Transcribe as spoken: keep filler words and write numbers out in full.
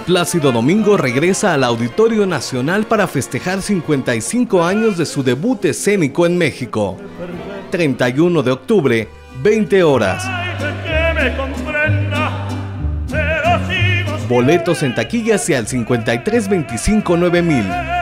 Plácido Domingo regresa al Auditorio Nacional para festejar cincuenta y cinco años de su debut escénico en México. treinta y uno de octubre, veinte horas. Boletos en taquillas y al cincuenta y tres veinticinco nueve mil.